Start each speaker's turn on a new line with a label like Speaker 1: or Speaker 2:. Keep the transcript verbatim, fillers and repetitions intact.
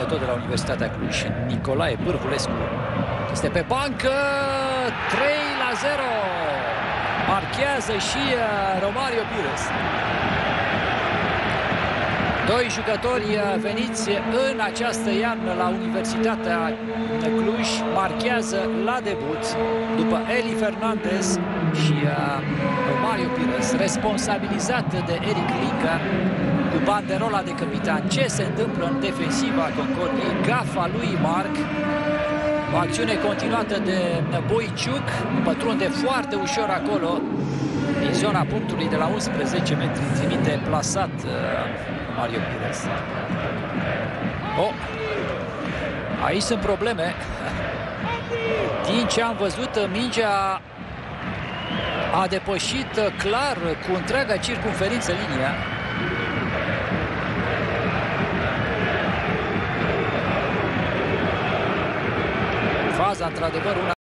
Speaker 1: tot de la Universitatea Cluj, Nicolae Bârvulescu. Este pe bancă, trei la zero. Marchează și Romario Pires. Doi jucători veniți în această iarnă la Universitatea Cluj marchează la debut după Eli Fernandez și Romario Pires, responsabilizat de Eric Linca cu banderola de capitan. Ce se întâmplă în defensiva Concordiei? Gafa lui Marc. O acțiune continuată de Boiciuc, pătrunde foarte ușor acolo din zona punctului de la unsprezece metri, trimite plasat uh, Mario Pires. Oh, aici sunt probleme. Din ce am văzut, mingea a depășit clar cu întreaga circumferință linia. Faza, într-adevăr, una